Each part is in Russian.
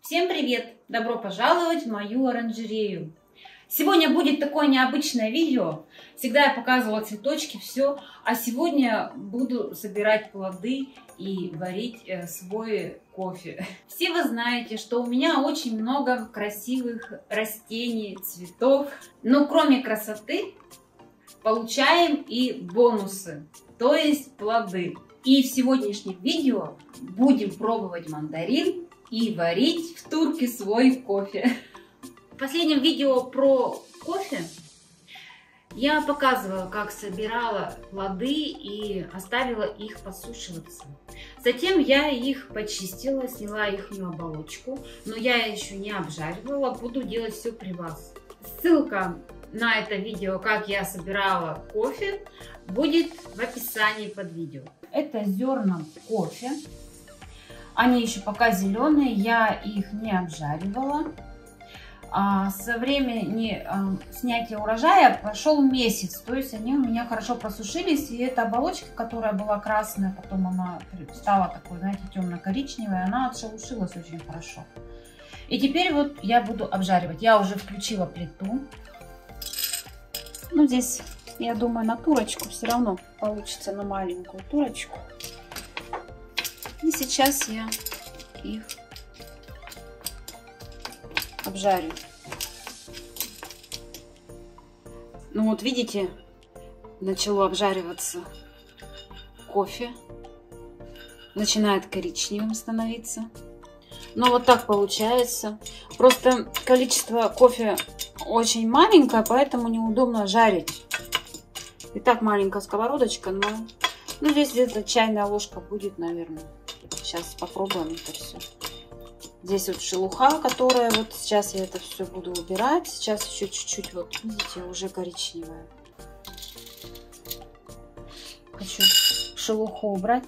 Всем привет! Добро пожаловать в мою оранжерею! Сегодня будет такое необычное видео. Всегда я показывала цветочки, все. А сегодня буду собирать плоды и варить свой кофе. Все вы знаете, что у меня очень много красивых растений, цветов. Но кроме красоты получаем и бонусы, то есть плоды. И в сегодняшнем видео будем пробовать мандарин и варить в турке свой кофе. В последнем видео про кофе я показывала, как собирала плоды и оставила их подсушиваться. Затем я их почистила, сняла их оболочку, но я еще не обжаривала, буду делать все при вас. Ссылка на это видео, как я собирала кофе, будет в описании под видео. Это зерна кофе. Они еще пока зеленые, я их не обжаривала. Со времени снятия урожая прошел месяц, то есть они у меня хорошо просушились. И эта оболочка, которая была красная, потом она стала такой, знаете, темно-коричневой, она отшелушилась очень хорошо. И теперь вот я буду обжаривать. Я уже включила плиту. Ну, здесь, я думаю, на турочку все равно получится, на маленькую турочку. И сейчас я их обжарю. Ну вот видите, начало обжариваться кофе. Начинает коричневым становиться. Но вот так получается. Просто количество кофе очень маленькое, поэтому неудобно жарить. И так маленькая сковородочка, но здесь где-то чайная ложка будет, наверное. Сейчас попробуем это все. Здесь вот шелуха, которая вот сейчас я это все буду убирать. Сейчас еще чуть-чуть, вот видите, уже коричневая. Хочу шелуху убрать.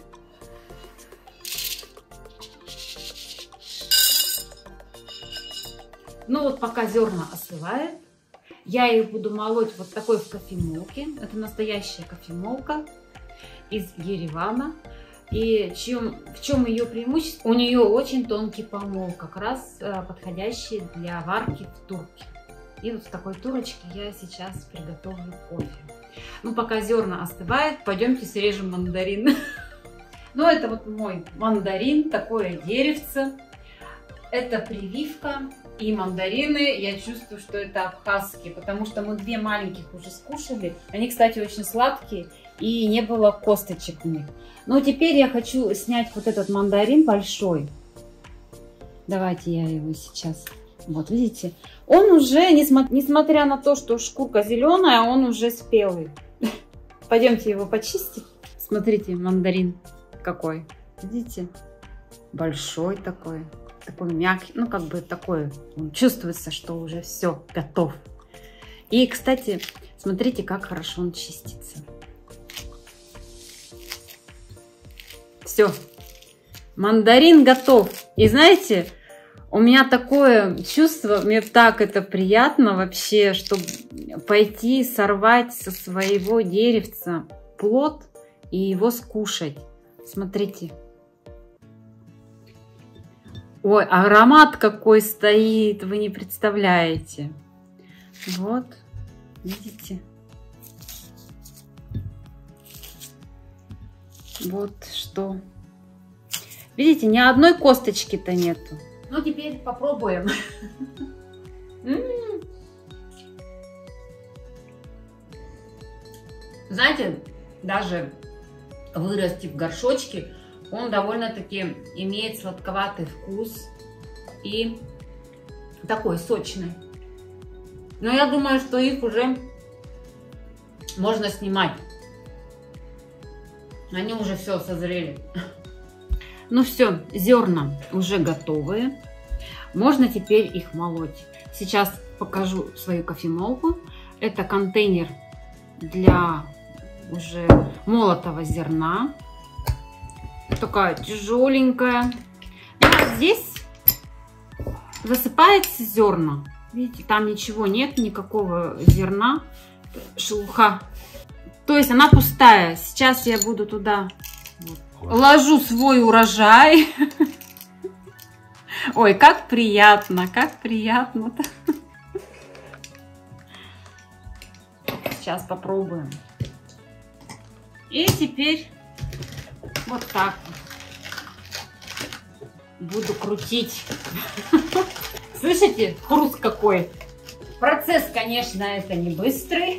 Ну вот пока зерна остывают, я их буду молоть вот такой в кофемолке. Это настоящая кофемолка из Еревана. И в чем ее преимущество? У нее очень тонкий помол, как раз подходящий для варки в турке. И вот в такой турочке я сейчас приготовлю кофе. Ну, пока зерна остывают, пойдемте срежем мандарин. Ну, это вот мой мандарин, такое деревце. Это прививка. И мандарины, я чувствую, что это абхазские, потому что мы две маленьких уже скушали. Они, кстати, очень сладкие, и не было косточек у них. Но теперь я хочу снять вот этот мандарин большой. Давайте я его сейчас... Вот, видите? Он уже, несмотря на то, что шкурка зеленая, он уже спелый. Пойдемте его почистить. Смотрите, мандарин какой. Видите? Большой такой. Такой мягкий, ну как бы такой, чувствуется, что уже все, готов. И, кстати, смотрите, как хорошо он чистится. Все, мандарин готов. И знаете, у меня такое чувство, мне так это приятно вообще, чтобы пойти сорвать со своего деревца плод и его скушать. Смотрите. Ой, аромат какой стоит, вы не представляете. Вот, видите? Вот что. Видите, ни одной косточки-то нету. Ну, теперь попробуем. Знаете, даже вырасти в горшочке, он довольно-таки имеет сладковатый вкус и такой сочный. Но я думаю, что их уже можно снимать. Они уже все созрели. Ну все, зерна уже готовые. Можно теперь их молоть. Сейчас покажу свою кофемолку. Это контейнер для уже молотого зерна. Такая тяжеленькая. Здесь засыпается зерна. Видите, там ничего нет, никакого зерна. Шелуха. То есть она пустая. Сейчас я буду туда ложу свой урожай. Ой, как приятно, как приятно-то. Сейчас попробуем. И теперь вот так буду крутить. Слышите, хруст какой? Процесс, конечно, это не быстрый,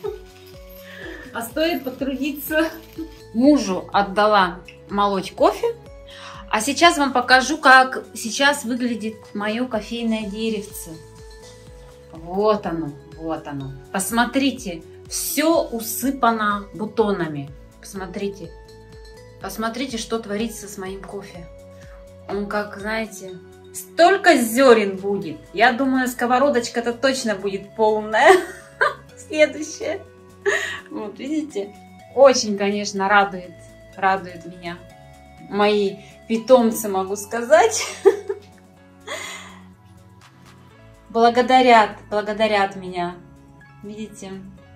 а стоит потрудиться. Мужу отдала молоть кофе. А сейчас вам покажу, как сейчас выглядит мое кофейное деревце. Вот оно, вот оно. Посмотрите, все усыпано бутонами. Посмотрите. Посмотрите, что творится с моим кофе. Он, как, знаете, столько зерен будет. Я думаю, сковородочка-то точно будет полная. Следующая. Вот, видите? Очень, конечно, радует меня. Мои питомцы, могу сказать. Благодарят меня. Видите?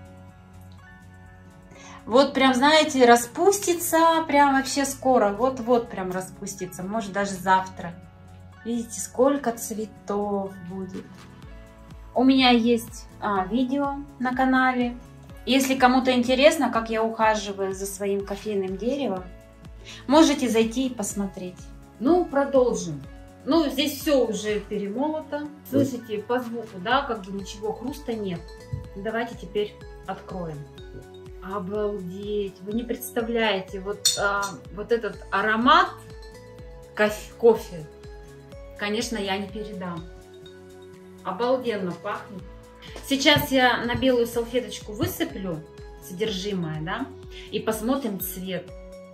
Вот прям, знаете, распустится прям вообще скоро. Вот-вот прям распустится. Может, даже завтра. Видите, сколько цветов будет. У меня есть видео на канале. Если кому-то интересно, как я ухаживаю за своим кофейным деревом, можете зайти и посмотреть. Ну, продолжим. Ну, здесь все уже перемолото. Слышите, по звуку, да, как бы ничего, хруста нет. Давайте теперь откроем. Обалдеть! Вы не представляете, вот этот аромат кофе, конечно, я не передам. Обалденно пахнет. Сейчас я на белую салфеточку высыплю содержимое, да, и посмотрим цвет.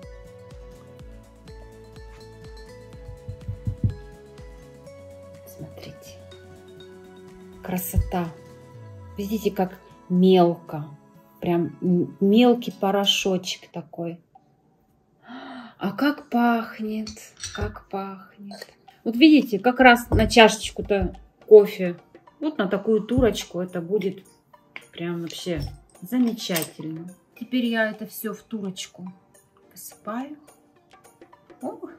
Смотрите, красота. Видите, как мелко. Прям мелкий порошочек такой. А как пахнет, как пахнет. Вот видите, как раз на чашечку-то кофе, вот на такую турочку это будет прям вообще замечательно. Теперь я это все в турочку посыпаю. О!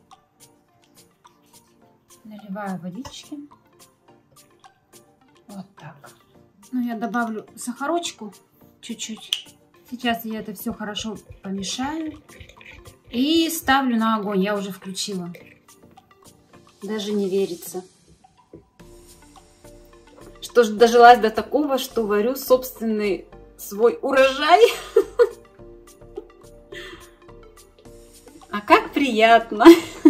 Наливаю водички. Вот так. Ну, я добавлю сахарочку чуть-чуть. Сейчас я это все хорошо помешаю и ставлю на огонь. Я уже включила. Даже не верится. Что ж, дожилась до такого, что варю собственный свой урожай. А как приятно.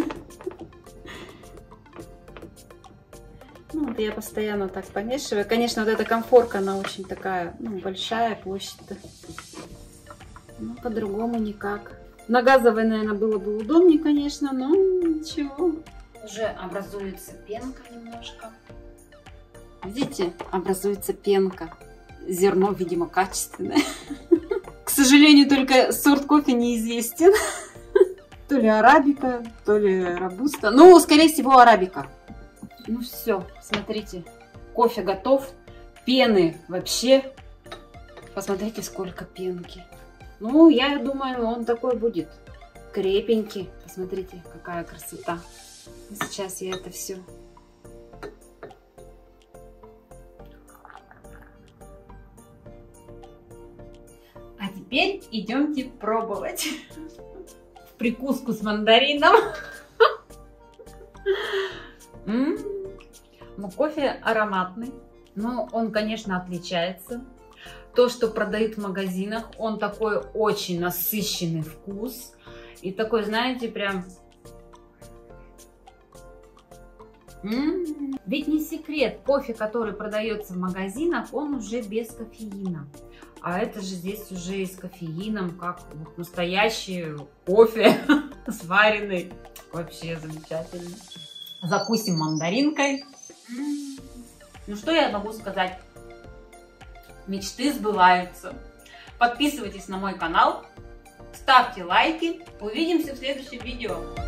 Ну, вот я постоянно так помешиваю. Конечно, вот эта конфорка, она очень такая, ну, большая площадь-то. Ну, по-другому никак. На газовой, наверное, было бы удобнее, конечно, но ничего. Уже образуется пенка немножко. Видите, образуется пенка. Зерно, видимо, качественное. К сожалению, только сорт кофе неизвестен. То ли арабика, то ли робуста. Ну, скорее всего, арабика. Ну все, смотрите, кофе готов. Пены вообще. Посмотрите, сколько пенки. Ну, я думаю, он такой будет крепенький. Посмотрите, какая красота. Сейчас я это все. А теперь идемте пробовать. В прикуску с мандарином. Ну, кофе ароматный, но он, конечно, отличается. То, что продают в магазинах, он такой очень насыщенный вкус. И такой, знаете, прям... Ведь не секрет, кофе, который продается в магазинах, он уже без кофеина. А это же здесь уже и с кофеином, как вот настоящий кофе сваренный. Вообще замечательно. Закусим мандаринкой. Ну что я могу сказать? Мечты сбываются. Подписывайтесь на мой канал, ставьте лайки. Увидимся в следующем видео.